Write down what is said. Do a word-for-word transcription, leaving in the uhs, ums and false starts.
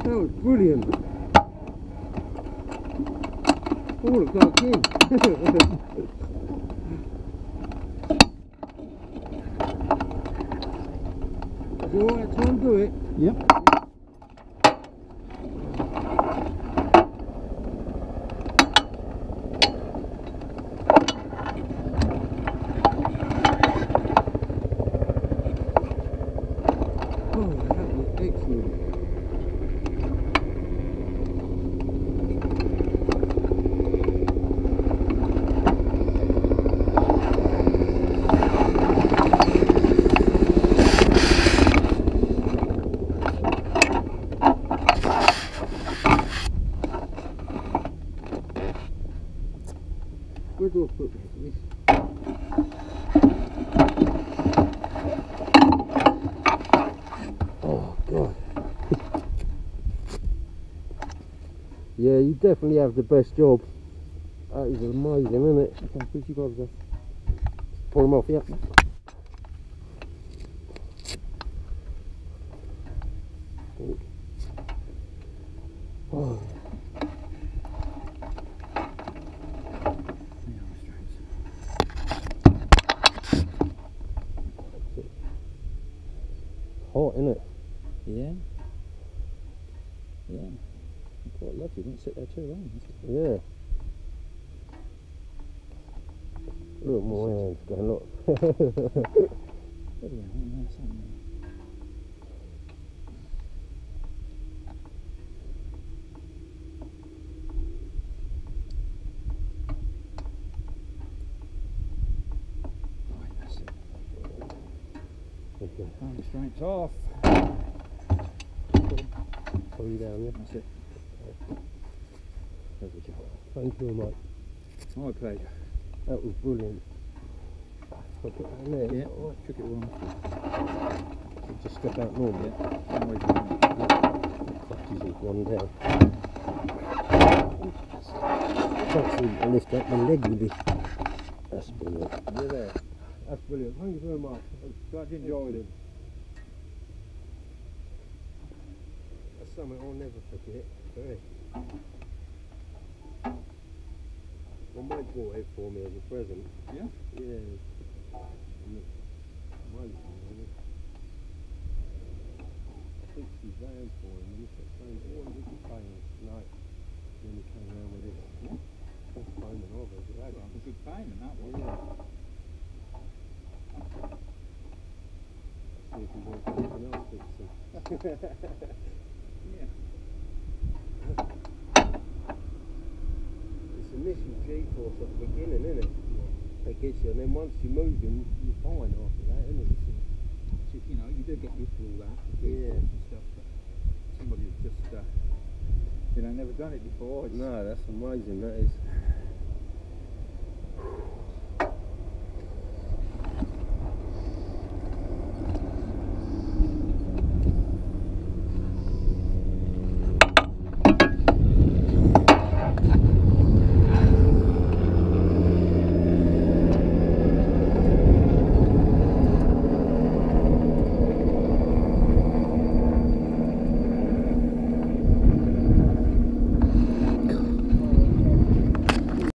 That was brilliant. Oh, looks like him. Is it alright to undo it? Yep. Oh, that was excellent. Where do I put this? Oh God. Yeah, you definitely have the best job. That is amazing, isn't it? Okay, push your gloves off. Pull them off, yeah. Oh. Hot, isn't it? Yeah. Yeah. I'm quite lucky it didn't sit there too long. Yeah. Look, my hands going, look. Bloody hell, that's something. Right, that's it. Okay. Arm restraints off. Pull you down, yeah? That's it. Lovely job. Thank you very much. My pleasure. That was brilliant. I'll put that in there. Yeah, oh, took it wrong. Just step out normal. Yeah, same way to do it. The clutches is one down. Can't seem to lift up my leg really. That's brilliant. You're there. That's brilliant. Thank you very much. Glad you enjoyed it. That's something I'll never forget. Hey. My mate bought it for me as a present. Yeah? Yeah. Amazing, really. I fixed his van for him and he kept saying, oh, did you pay him? No. Then he came around with this. Yeah. Best payment I've ever had. Well, a good payment, that was. Yeah. See if he wants anything else fixing. Yeah. It's initial G-force at the beginning, isn't it? That gets you, and then once you're moving, you're fine after that, isn't it? So, you know, you do get used to all that, the Yeah. G-force and stuff, but somebody who's just, uh, you know, never done it before. It's, No, that's amazing, that is.